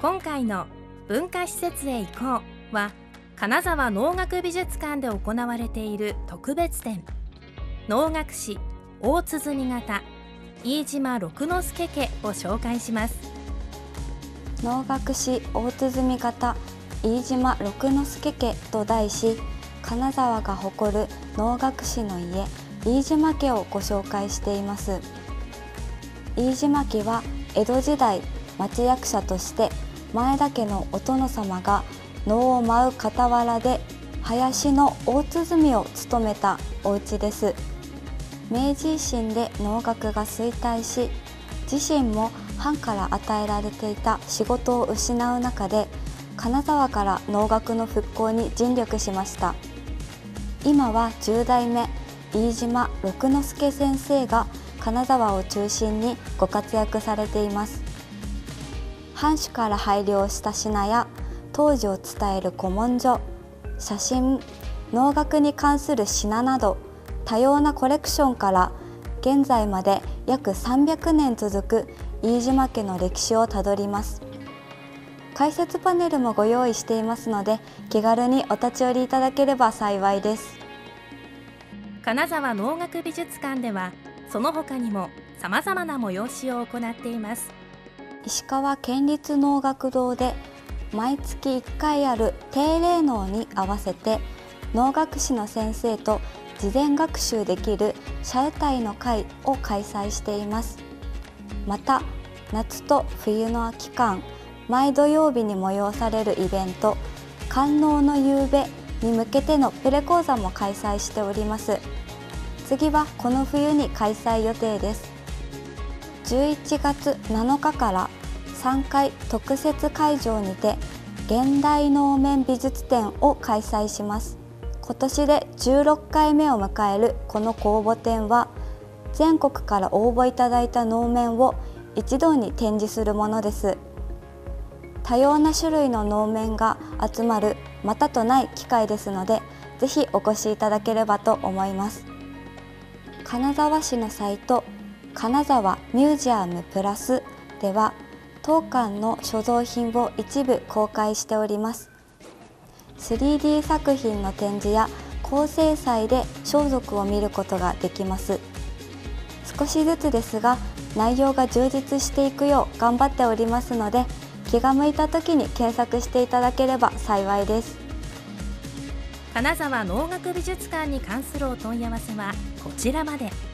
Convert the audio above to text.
今回の文化施設へ行こうは、金沢能楽美術館で行われている特別展、能楽師大鼓方飯島六之助家を紹介します。 能楽師大鼓方飯島六之助家と題し、金沢が誇る能楽師の家、飯島家をご紹介しています。飯島家は江戸時代、町役者として前田家のお殿様が能を舞う傍らで囃子の大鼓を務めたお家です。明治維新で能楽が衰退し、自身も藩から与えられていた仕事を失う中で、金沢から能楽の復興に尽力しました。今は10代目飯島六之助先生が金沢を中心にご活躍されています。藩主から拝領した品や当時を伝える古文書、写真、能楽に関する品など多様なコレクションから現在まで約300年続く飯島家の歴史をたどります。解説パネルもご用意していますので、気軽にお立ち寄りいただければ幸いです。 金沢能楽美術館では、その他にもさまざまな催しを行っています。 石川県立能楽堂で毎月1回ある定例能に合わせて、能楽師の先生と事前学習できる社歌の会を開催しています。また、夏と冬の期間、毎土曜日に催されるイベント、観能の夕べに向けてのプレ講座も開催しております。次はこの冬に開催予定です。11月7日から3階特設会場にて現代能面美術展を開催します。今年で16回目を迎えるこの公募展は、全国から応募いただいた能面を一堂に展示するものです。多様な種類の能面が集まるまたとない機会ですので、ぜひお越しいただければと思います。金沢市のサイト、金沢ミュージアムプラスでは、当館の所蔵品を一部公開しております。3D 作品の展示や高精細で装束を見ることができます。少しずつですが内容が充実していくよう頑張っておりますので、気が向いた時に検索していただければ幸いです。 金沢能楽美術館に関するお問い合わせはこちらまで。